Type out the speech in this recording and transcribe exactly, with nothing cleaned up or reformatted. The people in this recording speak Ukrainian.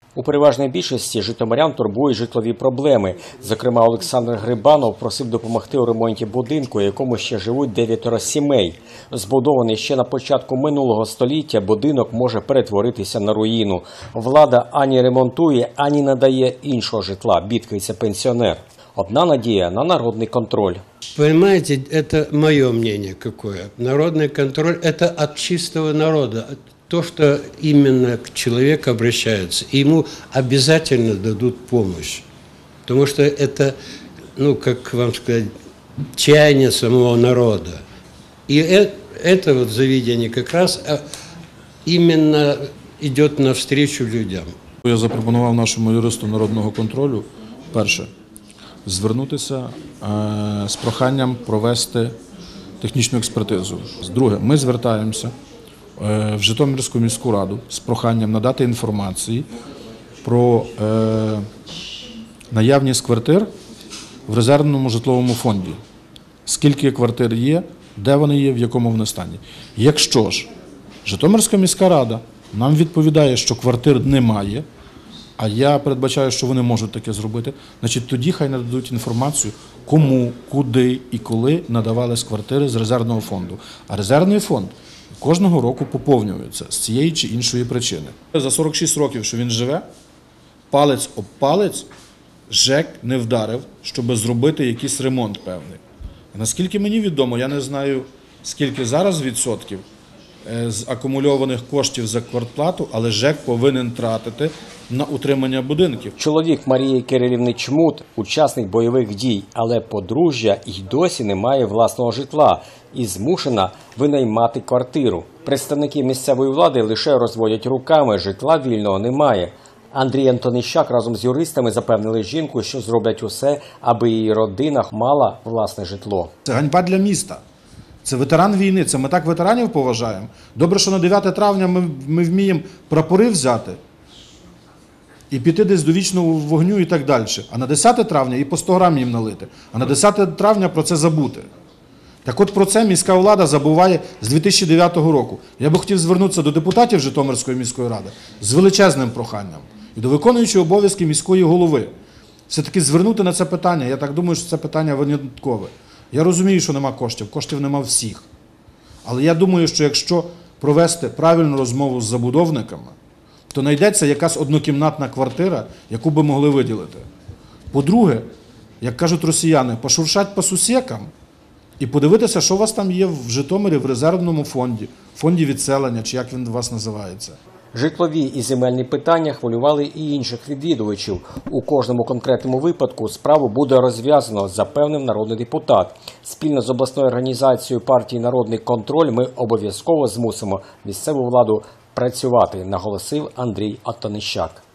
У переважній більшості житомирян турбують житлові проблеми. Зокрема, Олександр Грибанов просив допомогти у ремонті будинку, у якому ще живуть дев'ятеро сімей. Збудований ще на початку минулого століття, будинок може перетворитися на руїну. Влада ані ремонтує, ані надає іншого житла, бідкається пенсіонер. Одна надія на народний контроль. Понимаете, это мое мнение какое. Народный контроль – это от чистого народа. То, что именно к человеку обращаются, и ему обязательно дадут помощь. Потому что это, ну, как вам сказать, чаяние самого народа. И это вот заведение как раз именно идет навстречу людям. Я запропонував нашому юристу народного контролю, перше, звернутися е, з проханням провести технічну експертизу. Друге, ми звертаємося е, в Житомирську міську раду з проханням надати інформації про е, наявність квартир в резервному житловому фонді. Скільки квартир є, де вони є, в якому вони стані. Якщо ж Житомирська міська рада нам відповідає, що квартир немає, а я передбачаю, що вони можуть таке зробити, значить тоді хай нададуть інформацію, кому, куди і коли надавались квартири з резервного фонду. А резервний фонд кожного року поповнюється з цієї чи іншої причини. За сорок шість років, що він живе, палець об палець ЖЕК не вдарив, щоб зробити якийсь ремонт певний. Наскільки мені відомо, я не знаю, скільки зараз відсотків з акумульованих коштів за квартплату, але ЖЕК повинен тратити на утримання будинків. Чоловік Марії Кирилівни Чмут – учасник бойових дій, але подружжя й досі не має власного житла і змушена винаймати квартиру. Представники місцевої влади лише розводять руками, житла вільного немає. Андрій Антонищак разом з юристами запевнили жінку, що зроблять усе, аби її родина мала власне житло. Це ганьба для міста. Це ветеран війни, це ми так ветеранів поважаємо. Добре, що на дев'яте травня ми, ми вміємо прапори взяти і піти десь до вічного вогню і так далі. А на десяте травня і по сто грам їм налити. А на десяте травня про це забути. Так от про це міська влада забуває з дві тисячі дев'ятого року. Я би хотів звернутися до депутатів Житомирської міської ради з величезним проханням і до виконуючого обов'язки міської голови. Все-таки звернути на це питання. Я так думаю, що це питання виняткове. Я розумію, що нема коштів, коштів нема всіх. Але я думаю, що якщо провести правильну розмову з забудовниками, то знайдеться якась однокімнатна квартира, яку би могли виділити. По-друге, як кажуть росіяни, пошуршать по сусекам і подивитися, що у вас там є в Житомирі в резервному фонді, фонді відселення, чи як він у вас називається. Житлові і земельні питання хвилювали і інших відвідувачів. У кожному конкретному випадку справу буде розв'язано, запевнив народний депутат. Спільно з обласною організацією партії «Народний контроль» ми обов'язково змусимо місцеву владу працювати, наголосив Андрій Антонищак.